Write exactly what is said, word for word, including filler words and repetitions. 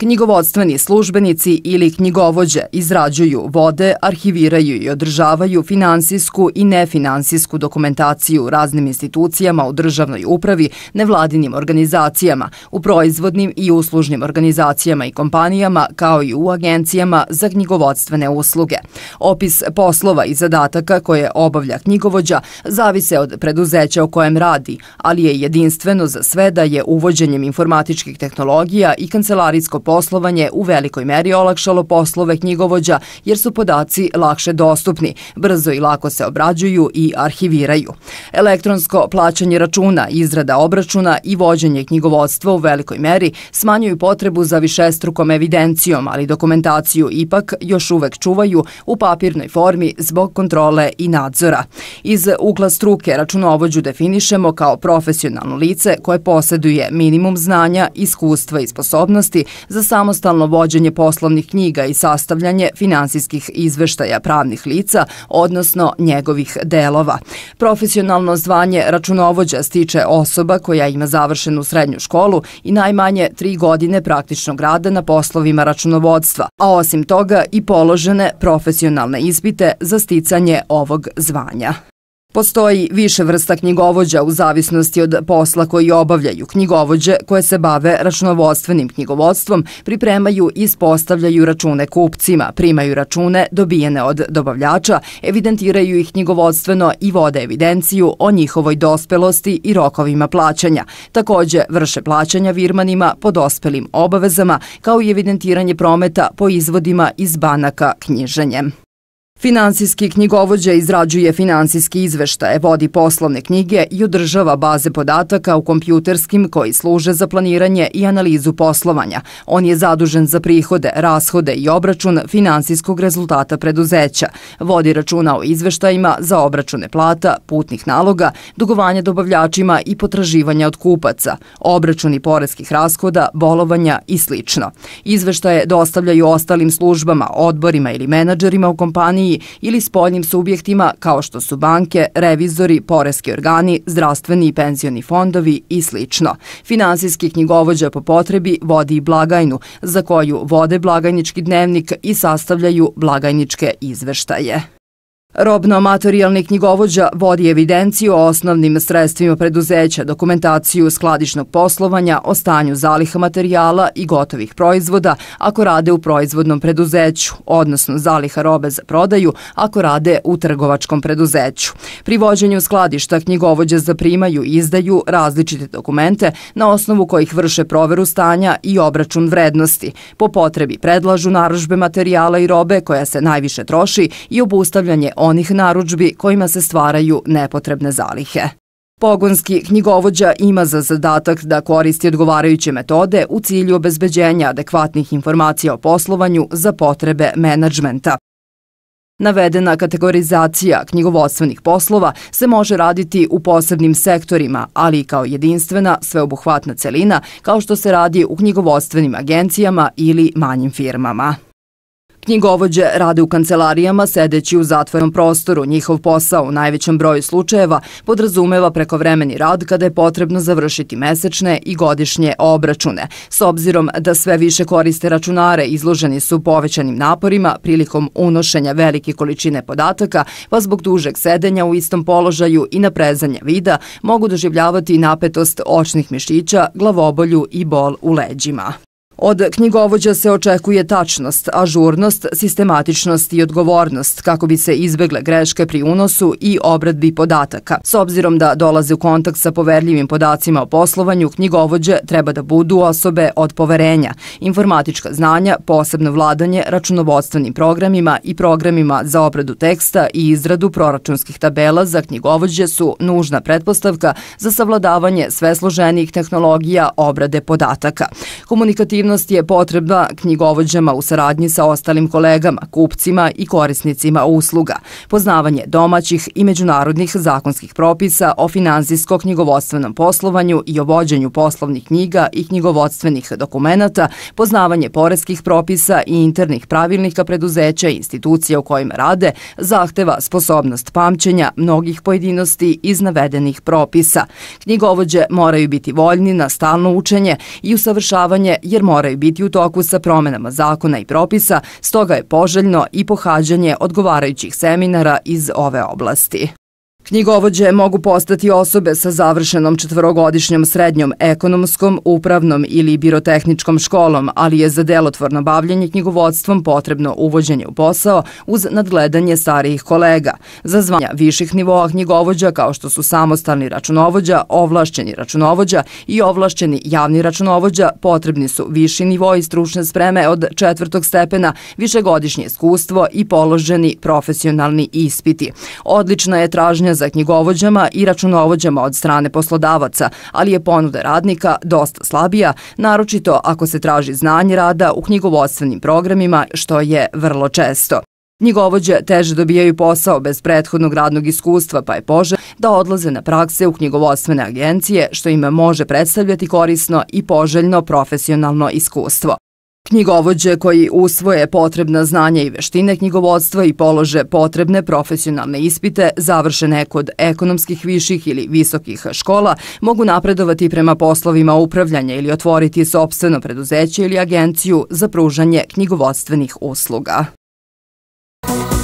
Knjigovodstveni službenici ili knjigovođe izrađuju, vode, arhiviraju i održavaju finansijsku i nefinansijsku dokumentaciju raznim institucijama u državnoj upravi, nevladinim organizacijama, u proizvodnim i uslužnim organizacijama i kompanijama, kao i u agencijama za knjigovodstvene usluge. Opis poslova i zadataka koje obavlja knjigovođa zavise od preduzeća u kojem radi, ali je jedinstveno za sve da je uvođenjem informatičkih tehnologija i kancelarijsko poslovanje u velikoj meri olakšalo poslove knjigovođa jer su podaci lakše dostupni, brzo i lako se obrađuju i arhiviraju. Elektronsko plaćanje računa, izrada obračuna i vođenje knjigovodstva u velikoj meri smanjuju potrebu za višestrukom evidencijom, ali dokumentaciju ipak još uvek čuvaju u papirnoj formi zbog kontrole i nadzora. Iz ugla struke računovođu definišemo kao profesionalno lice koje posjeduje minimum znanja, iskustva i sposobnosti za samostalno vođenje poslovnih knjiga i sastavljanje finansijskih izveštaja pravnih lica, odnosno njegovih delova. Profesionalno zvanje računovođa stiče osoba koja ima završenu srednju školu i najmanje tri godine praktičnog rada na poslovima računovodstva, a osim toga i položene profesionalne ispite za sticanje ovog zvanja. Postoji više vrsta knjigovođa u zavisnosti od posla koji obavljaju. Knjigovođe koje se bave računovodstvenim knjigovodstvom pripremaju i ispostavljaju račune kupcima, primaju račune dobijene od dobavljača, evidentiraju ih knjigovodstveno i vode evidenciju o njihovoj dospelosti i rokovima plaćanja. Takođe vrše plaćanja virmanima po dospelim obavezama, kao i evidentiranje prometa po izvodima iz banaka knjiženjem. Finansijski knjigovođa izrađuje finansijski izveštaje, vodi poslovne knjige i održava baze podataka u kompjuterskim koji služe za planiranje i analizu poslovanja. On je zadužen za prihode, rashode i obračun finansijskog rezultata preduzeća. Vodi računa o izveštajima za obračune plata, putnih naloga, dugovanja dobavljačima i potraživanja od kupaca, obračuni poreskih rashoda, bolovanja i sl. Izveštaje dostavljaju ostalim službama, odborima ili menadžerima u kompaniji ili spoljnim subjektima kao što su banke, revizori, poreski organi, zdravstveni i penzioni fondovi i sl. Finansijski knjigovođa po potrebi vodi i blagajnu, za koju vode blagajnički dnevnik i sastavljaju blagajničke izveštaje. Robno-materijalni knjigovođa vodi evidenciju o osnovnim sredstvima preduzeća, dokumentaciju skladišnog poslovanja, o stanju zaliha materijala i gotovih proizvoda ako rade u proizvodnom preduzeću, odnosno zaliha robe za prodaju ako rade u trgovačkom preduzeću. Pri vođenju skladišta knjigovođe zaprimaju i izdaju različite dokumente na osnovu kojih vrše proveru stanja i obračun vrednosti. Po potrebi predlažu narudžbe materijala i robe koja se najviše troši i obustavljanje onih narudžbi kojima se stvaraju nepotrebne zalihe. Pogonski knjigovođa ima za zadatak da koristi odgovarajuće metode u cilju obezbeđenja adekvatnih informacija o poslovanju za potrebe menadžmenta. Navedena kategorizacija knjigovodstvenih poslova se može raditi u posebnim sektorima, ali i kao jedinstvena, sveobuhvatna celina, kao što se radi u knjigovodstvenim agencijama ili manjim firmama. Knjigovođe rade u kancelarijama sedeći u zatvorenom prostoru. Njihov posao u najvećem broju slučajeva podrazumeva prekovremeni rad kada je potrebno završiti mesečne i godišnje obračune. S obzirom da sve više koriste računare, izloženi su povećanim naporima prilikom unošenja velike količine podataka, pa zbog dužeg sedenja u istom položaju i naprezanja vida mogu doživljavati napetost očnih mišića, glavobolju i bol u leđima. Od knjigovođa se očekuje tačnost, ažurnost, sistematičnost i odgovornost kako bi se izbegle greške pri unosu i obradbi podataka. S obzirom da dolaze u kontakt sa poverljivim podacima o poslovanju, knjigovođe treba da budu osobe od poverenja. Informatička znanja, posebno vladanje računovodstvenim programima i programima za obradu teksta i izradu proračunskih tabela za knjigovođe su nužna pretpostavka za savladavanje sve složenijih tehnologija obrade podataka. Komunikativnost je potrebna knjigovođama u saradnji sa ostalim kolegama, kupcima i korisnicima usluga. Poznavanje domaćih i međunarodnih zakonskih propisa o finansijsko-knjigovodstvenom poslovanju i o vođenju poslovnih knjiga i knjigovodstvenih dokumenata, poznavanje poreskih propisa i internih pravilnika preduzeća i institucija u kojima rade, zahteva sposobnost pamćenja mnogih pojedinosti iz navedenih propisa. Knjigovođe moraju biti voljni na stalno učenje i usavršavanje jer moraju moraju biti u toku sa promenama zakona i propisa, stoga je poželjno i pohađanje odgovarajućih seminara iz ove oblasti. Knjigovođe mogu postati osobe sa završenom četvorogodišnjom srednjom ekonomskom, upravnom ili birotehničkom školom, ali je za delotvorno bavljanje knjigovodstvom potrebno uvođenje u posao uz nadgledanje starijih kolega. Za zvanja viših nivoa knjigovođa, kao što su samostalni računovođa, ovlašćeni računovođa i ovlašćeni javni računovođa, potrebni su viši nivoi stručne spreme od četvrtog stepena, višegodišnje iskustvo i položeni profesionalni ispiti. Odlična je tražnja za knjigovođama i računovođama od strane poslodavaca, ali je ponuda radnika dosta slabija, naročito ako se traži znanje rada u knjigovodstvenim programima, što je vrlo često. Knjigovođe teže dobijaju posao bez prethodnog radnog iskustva, pa je poželjno da odlaze na prakse u knjigovodstvene agencije, što im može predstavljati korisno i poželjno profesionalno iskustvo. Knjigovođe koji usvoje potrebna znanja i veštine knjigovodstva i polože potrebne profesionalne ispite, završene kod ekonomskih viših ili visokih škola, mogu napredovati prema poslovima upravljanja ili otvoriti sopstveno preduzeće ili agenciju za pružanje knjigovodstvenih usluga.